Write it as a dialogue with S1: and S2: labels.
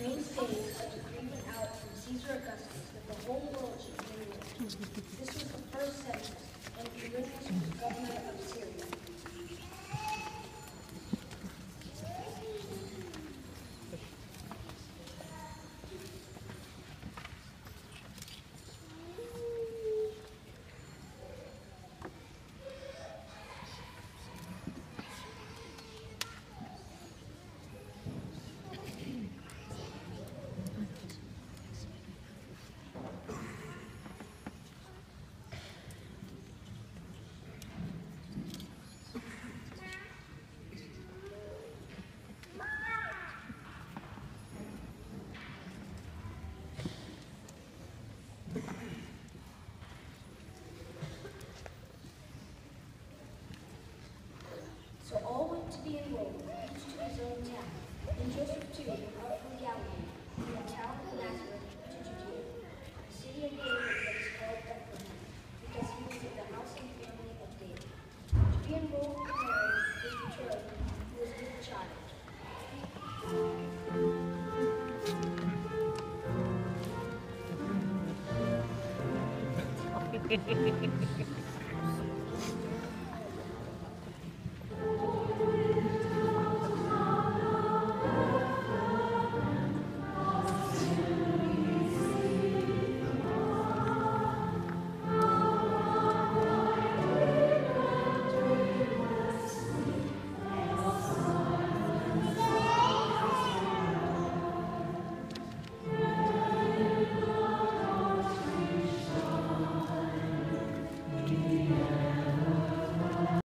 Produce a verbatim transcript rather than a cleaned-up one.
S1: main stage, a decree went out from Caesar Augustus that the whole world should be enrolled. This was the first census, and Quirinius was governor of Syria. So all went to be enrolled, each to his own town. And Joseph too went up from Galilee, from the town of Nazareth to Judea, the city of David that is called Bethlehem, because he was of the house and family of David. To be enrolled with Mary, his betrothed, who was with child.